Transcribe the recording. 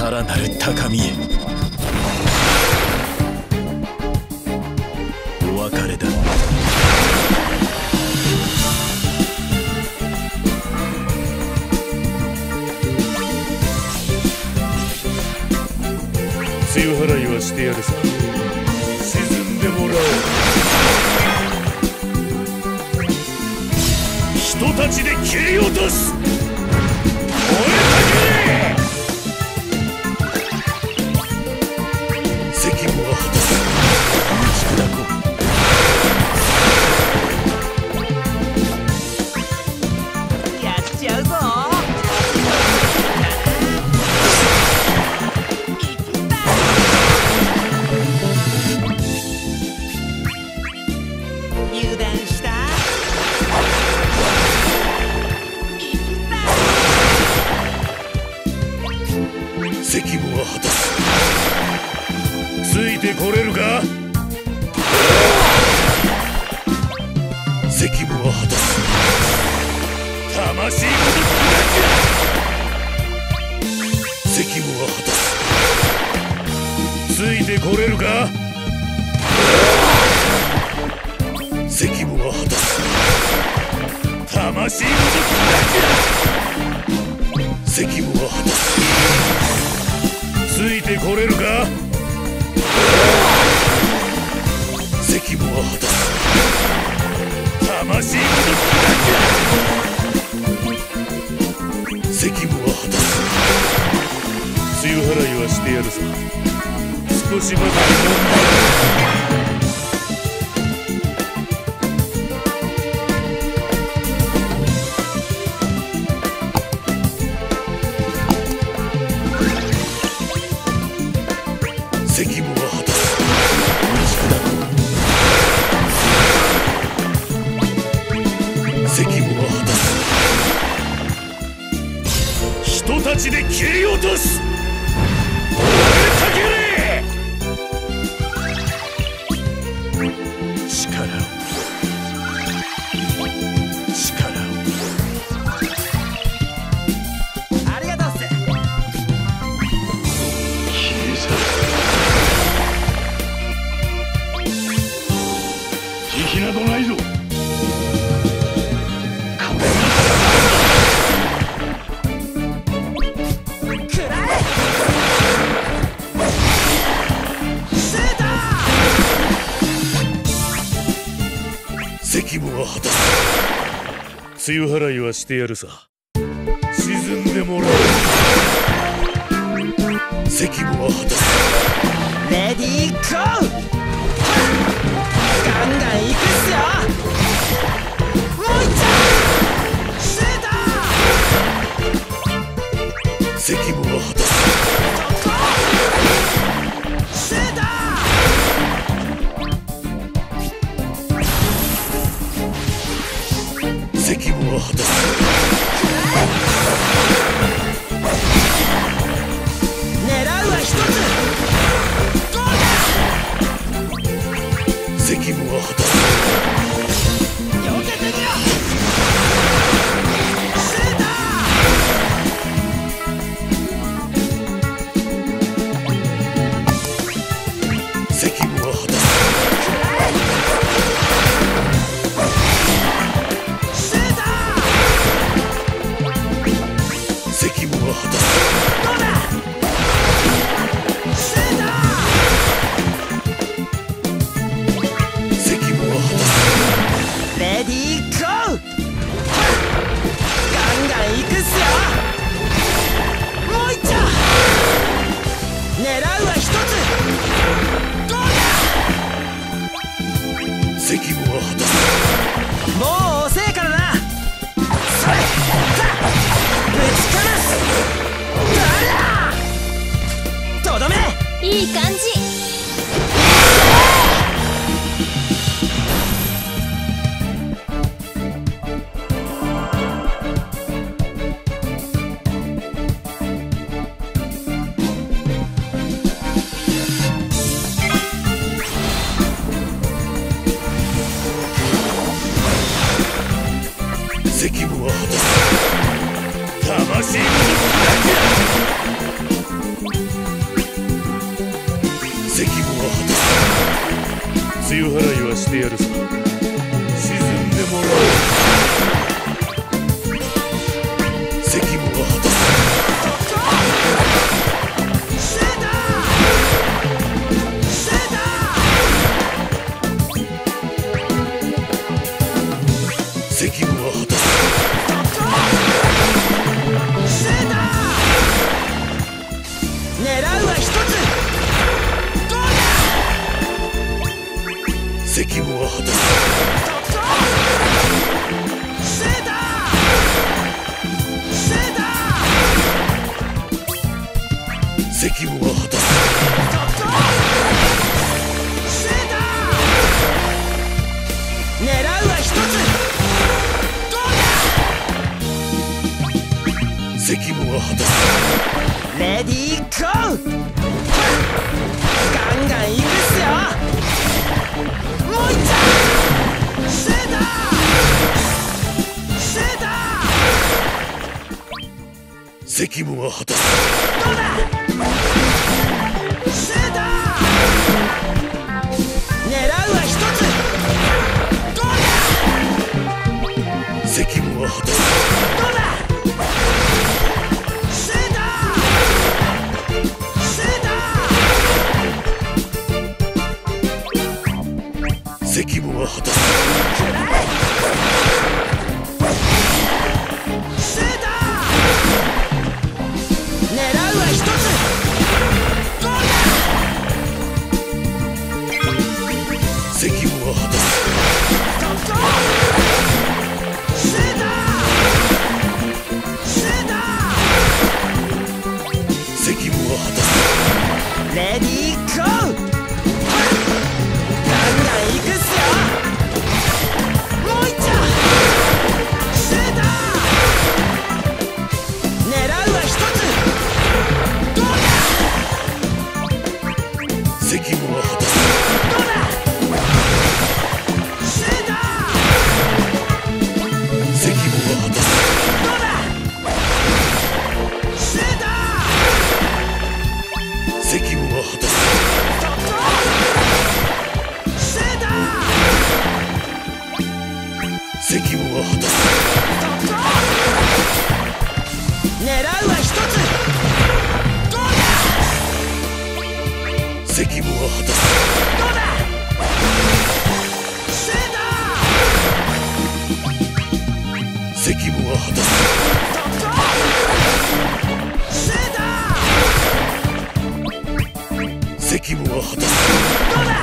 さらなる高みへ。お別れだ。 梅雨払いはしてやるさ。沈んでもらおう。人たちで切り落とす。燃えたけ！責務は果たす。打ち砕こう。 やっちゃうぞ。油断した。 責務は果たす。ついてこれるか？責務は果たす。魂ごと砕け！責務は果たす。ついてこれるか？責務は果たす。魂ごと砕け！責務は果たす。ついてこれるか？責務は果たす。魂ごと砕け！責務は果たす。梅雨払いはしてやるさ。少しばかり責務は果たす。責務は果たす。人たちで切り落とす。燃えたけれ！ 力をありがとうっす。 切り去る。慈悲などないぞ。 くらえ！シュート！ 責務は果たす。梅雨払いはしてやるさ。沈んでもらおう。責務は果たす。 レディーゴー！ガンガン行くっすよ。もういっちゃう。シュート！ 責務は果たす。 シュート！ 責務は果たす。 狙うは一つ。どうだ！ 責務は果たす。 避けてみろ！シュート！ 責務は果たす。 シュート！ 責務は果たす。 どうだ！シュート！ 責務は果たす。 レディーゴー！ガンガン行くっすよ。もういっちゃう。狙うは一つ。どうだ！ 責務は果たす。 もう遅えからな。それ！ぶちかます！とどめ！ いい感じ。 責務は果たす。魂ごと砕け！ 梅雨払いはしてやるさ。沈んでもらおう。責務は果たす。責務は果たす。 狙うは一つ。どうだ。 責務は果たす。責務は果たす。 狙うは一つ。どうだ。 責務は果たす。 レディーゴー。ガンガンいくっすよ。もういっちゃう。セーターセーター。 責務は果たす。 どうだ。セーター。狙うは一つ。どうだ。 責務は果たす。 どうだ。セーターセーター。 責務は果たす。 くらえ。セーター。狙うは一つ。どうだ。 責務は果たす。 セーターセーター。 責務は果たす。 レディーゴー。ガンガンいくっすよ。もういっちゃう。セーター。狙うは一つ。どうだ。 責務は果たす。 どうだ。セーター。 責務は果たす。 どうだ。セーター。 責務は果たす。 セーター。 責務は果たす。 狙うは一つ。どうだ。 責務は果たす。 どうだ。セーター。 責務は果たす。 セーター。 責務は果たす。 どうだ。